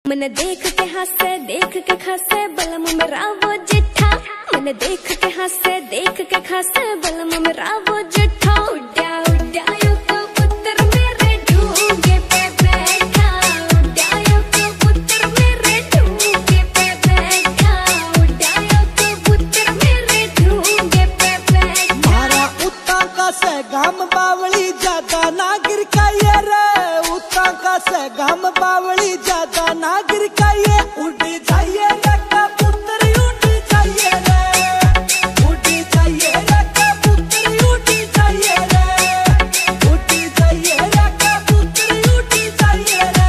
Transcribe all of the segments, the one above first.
मैंने देख के खासे बलम मेरा वो जिठा। मैंने देख के खासे बलम मेरा वो जिठा। उड्या उड्या यो कबूतर मेरे ढूंगे पे बैठा। उड्या यो कबूतर मेरे ढूंगे पे बैठा। उड्या यो कबूतर मेरे ढूंगे पे बैठा। मारा उता का से गाम बावली ज्यादा ना गिर का ये रे। उता का से गाम बावली ज्यादा ना गिर का ये। उड़ी जाइए रे कबूतर उड़ी जाइए रे। उड़ी जाइए रे कबूतर उड़ी जाइए रे। उड़ी जाइए रे कबूतर उड़ी जाइए रे।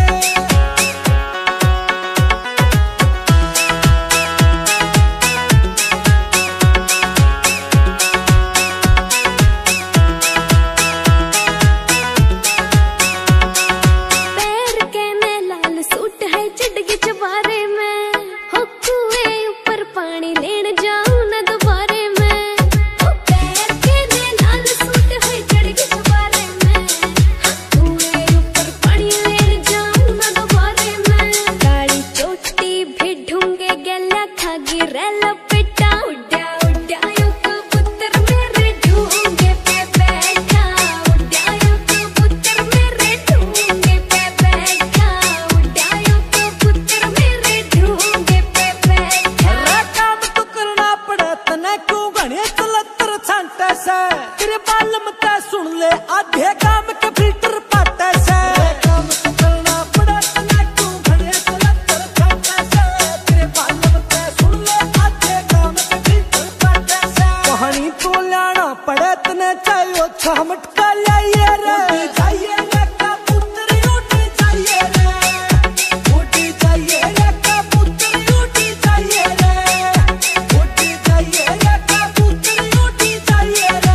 पैर के में लाल सूट है चिड़गी चबारे में। हो कुएं ऊपर पानी लेन जाऊं न दोबारे में। हो पैर के में लाल सूट है चिड़गी चबारे में। कुएं ऊपर पानी लेन जाऊं न दोबारे में। काली चोटी भी ढूंगे गला खागी रेला पिटा। उड्या उड्या यो कबूतर मेरे ढूंगे पे बैठा। उड्या यो कबूतर मेरे ढूंगे पे बैठा। उड्या यो कबूतर मेरे ढूंगे पे बैठा। रे काम तो करना पड़े तने क्यों घने चलतर छांटे से। तेरे बालम ते सुन ले आधे काम के फिल्टर पाटे से। रे काम तो करना पड़े तने क्यों घने चलतर छांटे से। तेरे बालम ते सुन ले आधे काम के फिल्टर पाटे से। कहानी तो लाना पड़े तने चाहिए छमट का लाइए रे। उड़ी जाइए रे कबूतर उड़ी जाइए रे। उड़ी जाइए रे कबूतर उड़ी जाइए रे। उड़ी जाइए रे कबूतर उड़ी जाइए रे।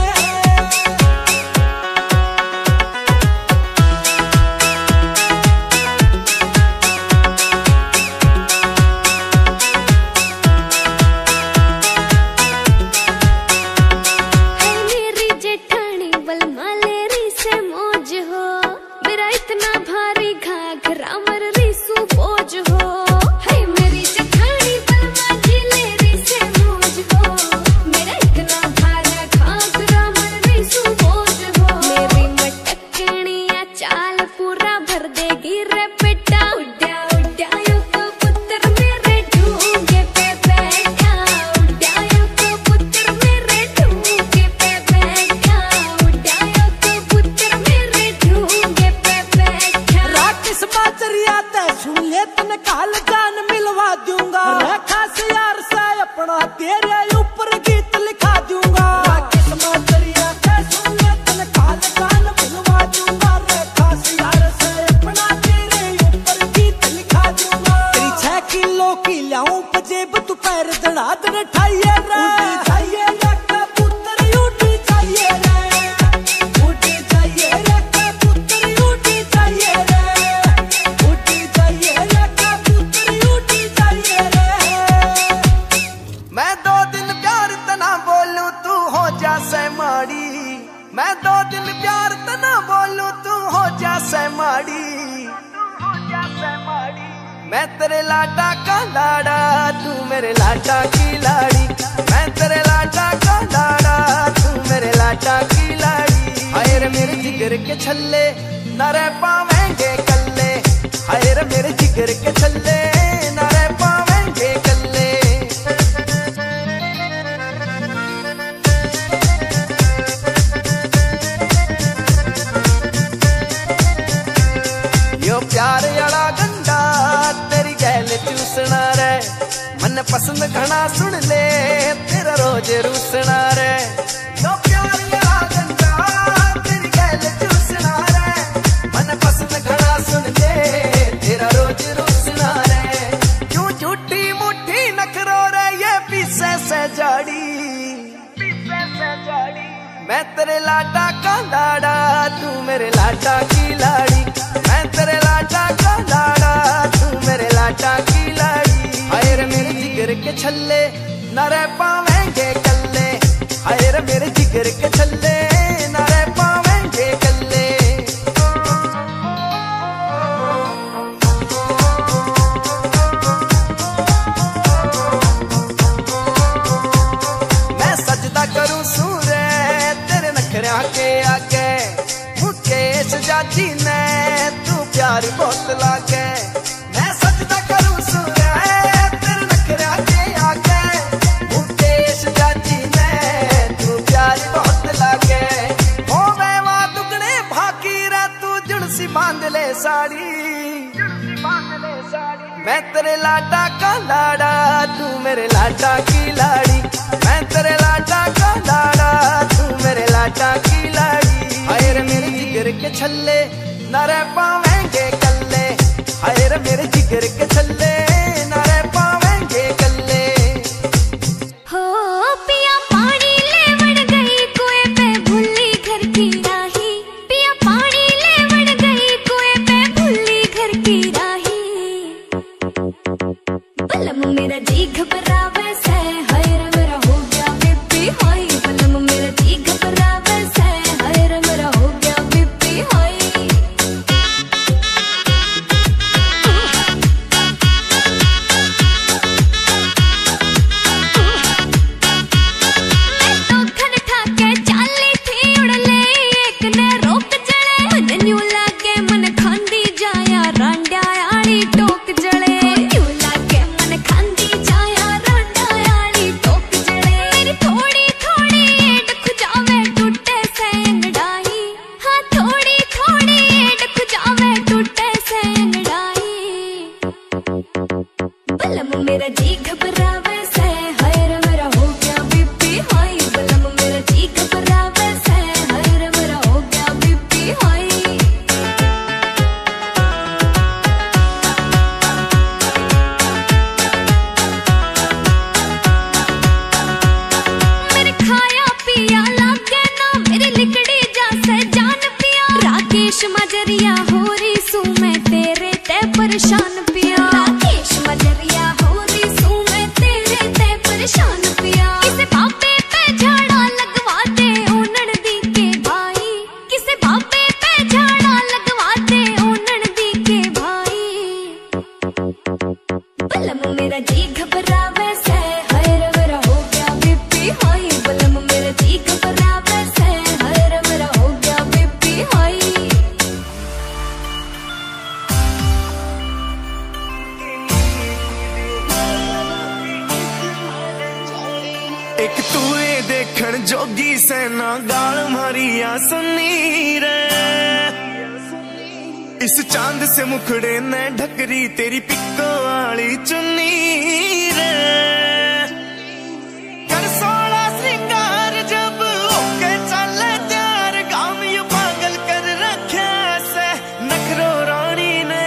है मेरी जेठानी बलमा लेरी से मौज हो। मेरा इतना भारी घाघरा मर रीसू बोझ हो। है मेरी जेठानी बलमा जी लेरी से मौज हो। मेरा इतना भारा घाघरा मर रीसू बोझ हो। मेरी मटकनिया चाल पूरा भर देगी रे बेटा। उड्या उड्या यो कबूतर मेरे ढूंगे पे बैठा। उड्या यो कबूतर मेरे ढूंगे पे बैठा। उड्या यो कबूतर मेरे ढूंगे पे बैठा। राकेश बाजरिया ते सुन ले तने काल जान मिलवा दूंगा। रे खास यार से अपना तेरे ऊपर गीत लिखा दूंगा। राकेश बाजरिया ते सुन ले तने काल जान मिलवा दूंगा। रे खास यार से अपना तेरे ऊपर गीत लिखा दूंगा। तेरी 6 किलो की लाऊं पजेब तू पैर दड़ा दड़ ठाइए रे। उड़ी जाइए रे कबूतर उड़ी जाइए रे। उड़ी जाइए रे कबूतर उड़ी जाइए रे। उड़ी जाइए रे कबूतर उड़ी जाइए रे। मैं 2 दिन प्यार तना बोलूं तू हो जा से माड़ी। मैं 2 दिन प्यार तना बोलूं तू हो जा से माड़ी। मैं तेरे लाडा का लाड़ा तू मेरे लाडा की लाड़ी। मैं तेरे लाडा का लाड़ा तू मेरे लाडा की लाड़ी। हाय रे मेरे जिगर के छल्ले न रह पावेंगे कल्ले। हाय रे मेरे जिगर के छल्ले न रह पावेंगे कल्ले। यो प्यार अड़ा गंडा तेरी गैल चूसना रे। मन पसंद घना सुन ले तेरा रोज रूसना रे। यो प्यार अड़ा गंडा तेरी गैल चूसना रे। मन पसंद घना सुन ले तेरा रोज रूसना रे। क्यों झूठी मुट्ठी नखरो रे ये पीछे से जाड़ी। मैं तेरे लाडा का लाड़ा तू मेरे लाडा की लाड़ी। मैं तेरे लाडा का लाड़ा तू मेरे लाडा की लाड़ी। हाय रे मेरे जिगर के छल्ले न रह पावेंगे कल्ले। हाय रे मेरे जिगर के छल्ले न रह पावेंगे कल्ले। मैं तेरे लाडा का लाड़ा, तू मेरे लाडा की लाड़ी। मैं तेरे लाडा का लाड़ा, तू मेरे लाडा की लाड़ी। हाय रे मेरे जिगर के छल्ले, ना रह पावेंगे कल्ले। हाय रे मेरे जिगर के छल्ले, ना रह पावेंगे कल्ले। हो पिया पानी लेवण गई कुएं पे भूली घर की राही। पिया पानी लेवण गई कुएं पे भूली घर की राही। बलम मेरा जी घबरावे से, हाय रे मेरा हो गया बीपी हाई। बलम मेरा जी घबरावे से, हाय रे मेरा हो गया बीपी हाई। मैं तो खन ठाके चाली थी उड़ले, एक ने रोक जड़े। मन न्यू लागे मन खांदी जाया, रांडा आड़ी टोक जड़े। न्यू लागे मन खांदी जाया, रांडा आड़ी टोक जड़े। मेरी थोड़ी थोड़ी एड खुजावे टूटे से अंगड़ाई। हाँ थोड़ी थोड़ी एड खुजावे टूटे से अंगड़ाई। बलम मेरा जी घबरावे से, हाय रे मेरा हो गया बीपी हाई। बलम मेरा जी घबरावे से, हाय रे मेरा हो गया बीपी हाई। मेरे खाया पिया लागे ना, मेरी लिकड़ी जा से जान पिया। राकेश मजरिया हो रही सू मैं तेरे ते परेशान पिया। राकेश मजरिया हो रही सू मैं तेरे ते परेशान पिया। किसे बाबे पे झाड़ा लगवा दे ओनन दी के भाई। किसे बाबे पे झाड़ा लगवा दे ओनन दी के भाई। बलम मेरा जी घबरावे से, हाय रे मेरा हो गया बीपी हाई। बलम मेरा जी घबरावे से, हाय रे मेरा हो गया बीपी हाई। एक तूए देखण जोगी सेना गाल मारिया सुनी रे। इस चांद से मुखड़े ने ढकरी तेरी पिक्को वाली चुन्नी रे। कर सोला श्रृंगार जब होके चले त्यार, गाम यू पागल कर रखे से नखरो रानी ने।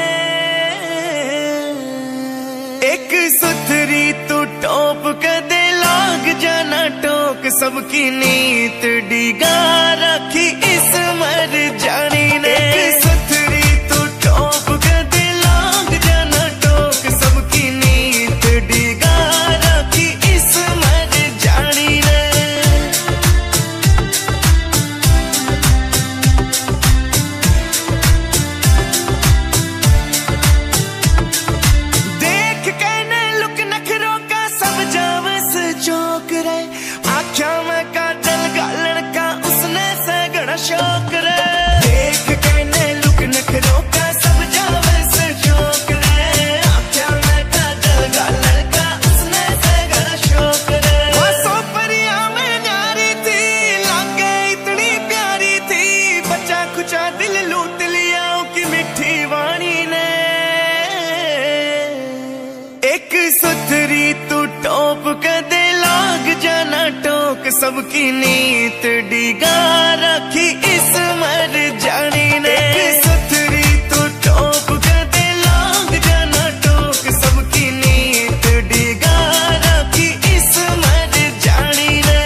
एक सुथरी तू टोप कदे लाग जाना टोक, सबकी नीत डिगा रखी इस मर जानी ने। एक सुथरी तू टोप कदे लाग जाना टोक, सबकी नीत डिगा रखी इस मर जानी ने। देख कहने लुक नखरों का सब जावस चौक रे। आख्या में काजल गालन का उसने सगड़ा शौक रे। देख कहने लुक नखरों का सब जावस चौक रे। आख्या में काजल गालन का उसने सगड़ा शौक रे। वो सो परिया में न्यारी थी, लागे इतनी प्यारी थी। बच्चा खुचा दिल लूट लिया की मिठी वाणी ने। एक सुथरी तू टोप कदे लाग जाना टोक, सबकी नीत डिगा रखी इस मर जानी ने। एक सुथरी तू टोप कदे लाग जाना टोक, सबकी नीत डिगा रखी इस मर जानी ने।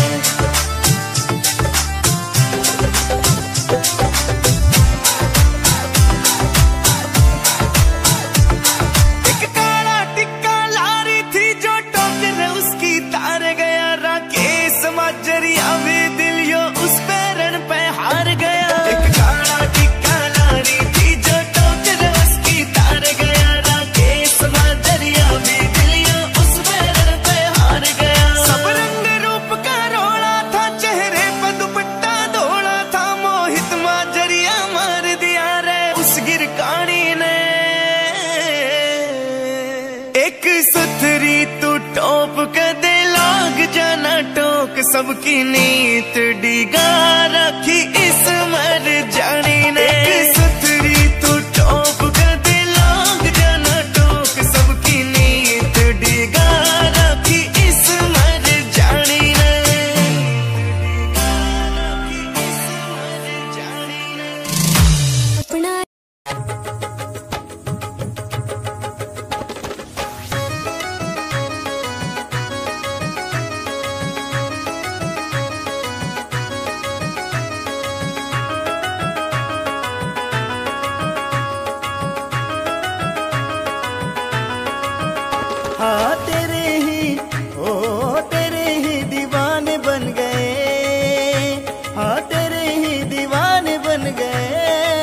एक काला टिक्का लारी थी जो टोकर उसकी तार गया। राकेश मजरिया भी दिल यो उस पे रण पे हार गया। एक काला टिक्का लारी थी जो टोकर उसकी तार गया। राकेश मजरिया भी दिल यो उस पे रण पे हार गया। सब रंग रूप का रोला था, चेहरे पे दुपट्टा धोला था। मोहित मजरिया मार दिया रे उस गिरकानी ने। एक सुथरी तू टोप कदे लाग जाना टोक, सबकी नीत डिगा रखी इस मर जानी ने। एक सुथरी तू टोप कदे लाग जाना हाँ तेरे ही दीवाने बन गए, हाँ तेरे ही दीवाने बन गए।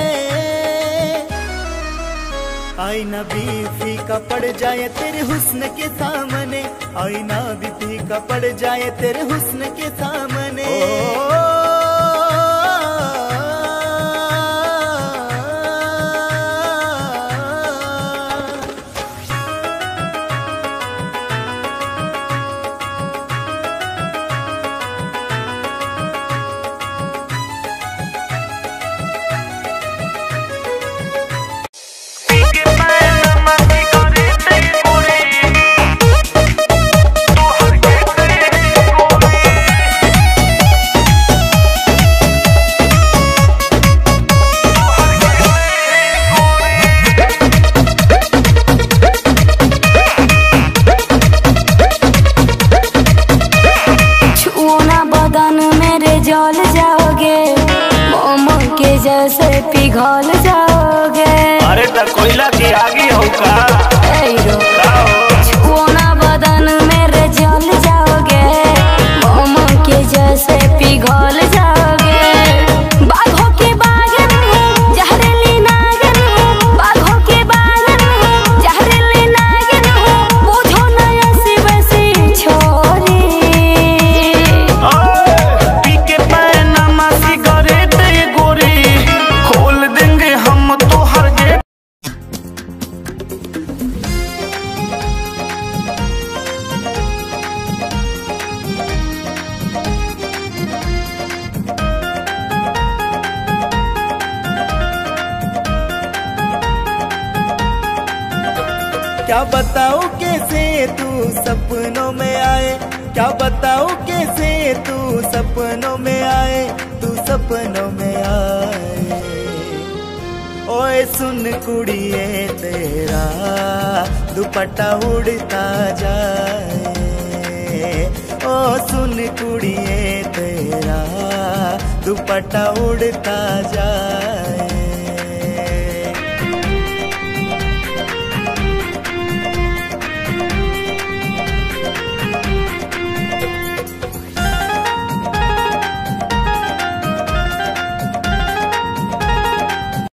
आईना भी फीका पड़ जाए तेरे हुस्न के सामने, आईना भी फीका पड़ जाए तेरे हुस्न के सामने। जल जाओगे, मोमो के जैसे पिघल जाओगे। अरे तो कोयला की आगी हो का? छुओ ना बदन मेरे जल जाओगे, मोमो के जैसे पिघल जाओगे। बाघों के बागन हूँ, जहरीली नागिन हूँ, बाघों के बागन हूँ, जहरीली नागिन हूँ, बुझो ना ऐसी वैसी छोरी। क्या बताऊं कैसे तू सपनों में आए, क्या बताऊं कैसे तू सपनों में आए, तू सपनों में आए। ओए सुन कुड़िए तेरा दुपट्टा उड़ता जाए, ओ सुन कुड़िए तेरा दुपट्टा उड़ता जाए।